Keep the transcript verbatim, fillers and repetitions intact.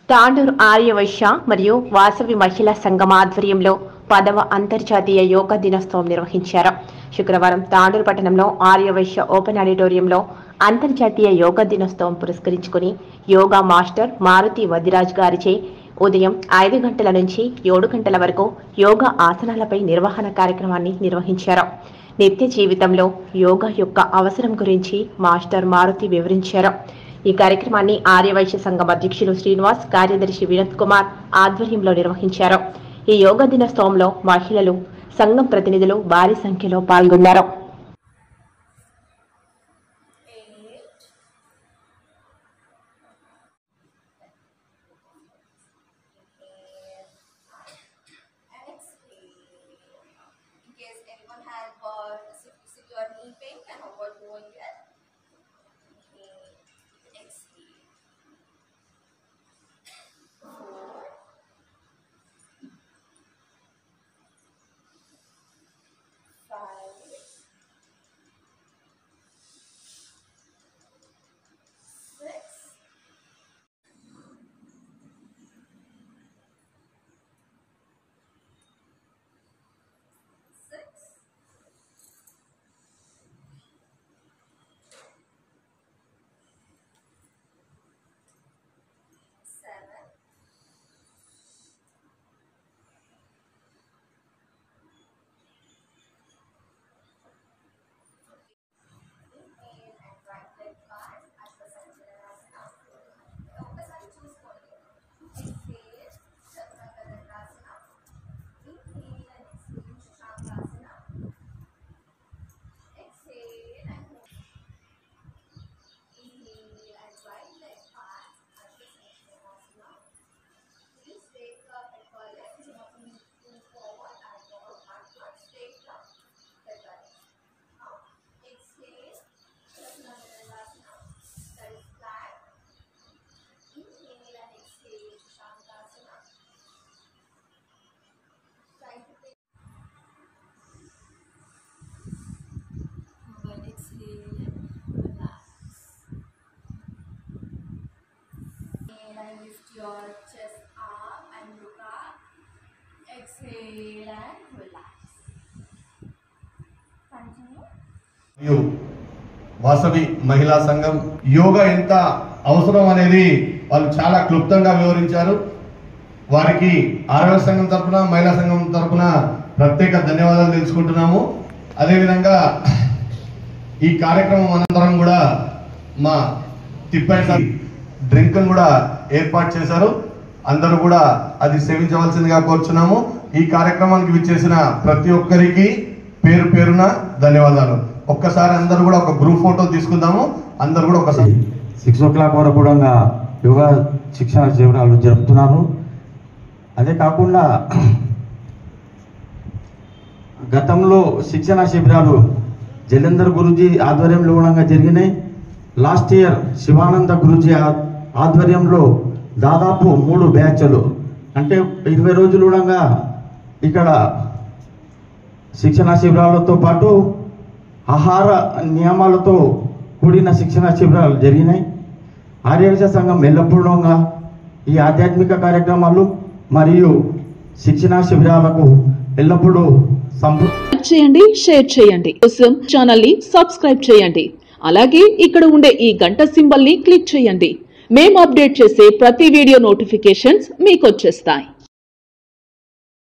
తాండూరు ఆర్యవైశ్య మరియు వాసవి మహిళా సంఘం ఆధ్వర్యంలో పదవ అంతర్జాతీయ యోగా దినోత్సవం నిర్వహించారు. శుక్రవారం తాండూరు పట్టణంలో ఆర్యవైశ్య ఓపెన్ ఆడిటోరియంలో అంతర్జాతీయ యోగా దినోత్సవం పురస్కరించుకుని యోగా మాస్టర్ మారుతి వదిరాజ్ గారిచే ఉదయం ఐదు గంటల నుంచి ఏడు గంటల వరకు యోగా ఆసనాలపై నిర్వహణ కార్యక్రమాన్ని నిర్వహించారు. నిత్య జీవితంలో యోగా యొక్క అవసరం గురించి మాస్టర్ మారుతి వివరించారు. ఈ కార్యక్రమాన్ని ఆర్యవైశ్య సంఘం అధ్యక్షులు శ్రీనివాస్, కార్యదర్శి వినోద్ కుమార్ ఆధ్వర్యంలో నిర్వహించారు. ఈ యోగా దినోత్సవంలో మహిళలు, సంఘం ప్రతినిధులు భారీ సంఖ్యలో పాల్గొన్నారు. Lift your chest up and look up. Exhale and relax. Continue. Vasavi మహిళా సంఘం యోగా ఎంత అవసరం అనేది వాళ్ళు చాలా క్లుప్తంగా వివరించారు. వారికి ఆరోగ్య సంఘం తరపున, మహిళా సంఘం తరపున ప్రత్యేక ధన్యవాదాలు తెలుసుకుంటున్నాము. అదేవిధంగా ఈ కార్యక్రమం అనంతరం కూడా మా తిప్పేట డ్రింక్ కూడా ఏర్పాటు చేశారు. అందరూ కూడా అది సేవించవలసిందిగా కోరుచున్నాము. ఈ కార్యక్రమానికి విచ్చేసిన ప్రతి ఒక్కరికి పేరు పేరున ధన్యవాదాలు. ఒక్కసారి అందరూ కూడా ఒక గ్రూప్ ఫోటో తీసుకుందాము. అందరూ కూడా ఒకసారి సిక్స్ ఓ క్లాక్ వరకు కూడా యోగా శిక్షణ శిబిరాలు జరుపుతున్నారు. అదే కాకుండా గతంలో శిక్షణ శిబిరాలు జలంధర్ గురూజీ ఆధ్వర్యంలో కూడా జరిగినాయి. లాస్ట్ ఇయర్ శివానంద గురూజీ ఆధ్వర్యంలో దాదాపు మూడు బ్యాచ్లు అంటే ఇరవై రోజులు కూడా ఇక్కడ శిక్షణ శిబిరాలతో పాటు ఆహార నియమాలతో కూడిన శిక్షణ శిబిరాలు జరిగినాయి. ఆర్యవైశ్య సంఘం ఎల్లప్పుడూ ఈ ఆధ్యాత్మిక కార్యక్రమాలు మరియు శిక్షణ శిబిరాలకు ఎల్లప్పుడూ సంపూర్ణ చేయండి, షేర్ చేయండి. కోసం ఛానల్ ని సబ్స్క్రైబ్ చేయండి. అలాగే ఇక్కడ ఉండే ఈ గంట సింబల్ ని క్లిక్ చేయండి. మేము అప్డేట్ చేసే ప్రతి వీడియో నోటిఫికేషన్స్ మీకు వచ్చేస్తాయి.